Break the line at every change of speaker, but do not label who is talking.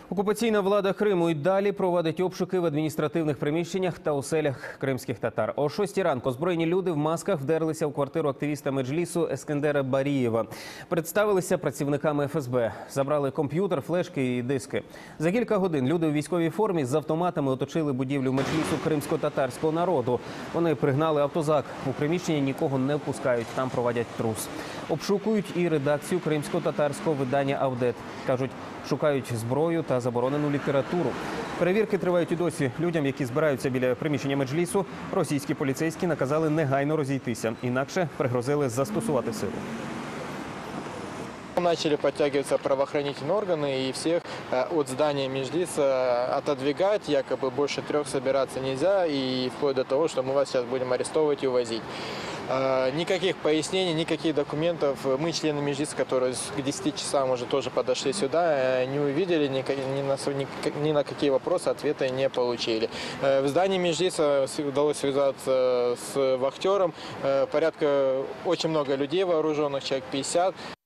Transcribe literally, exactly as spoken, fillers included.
Окупаційна влада Криму і далі проводить обшуки в адміністративних приміщеннях та оселях кримських татар. О шостій ранку озброєні люди в масках вдерлися в квартиру активіста Меджлісу Ескендера Барієва. Представилися працівниками еф ес бе. Забрали комп'ютер, флешки і диски. За кілька годин люди у військовій формі з автоматами оточили будівлю Меджлісу кримсько-татарського народу. Вони пригнали автозак. У приміщенні нікого не впускають, там проводять трус. Обшукують і редакцію кримсько-татарського видання «Авдет». Кажуть, шукають зброю та заборонену літературу. Перевірки тривають і досі. Людям, які збираються біля приміщення Меджлісу, російські поліцейські наказали негайно розійтися. Інакше пригрозили застосувати силу.
Начали подтягиваться правоохранительные органы и всех от здания Меджлиса отодвигать, якобы больше трех собираться нельзя, и вплоть до того, что мы вас сейчас будем арестовывать и увозить. Никаких пояснений, никаких документов. Мы, члены Меджлиса, которые к десяти часам уже тоже подошли сюда, не увидели, ни на, ни на какие вопросы ответа не получили. В здании Меджлиса удалось связаться с вахтером. Порядка очень много людей вооруженных, человек пятьдесят.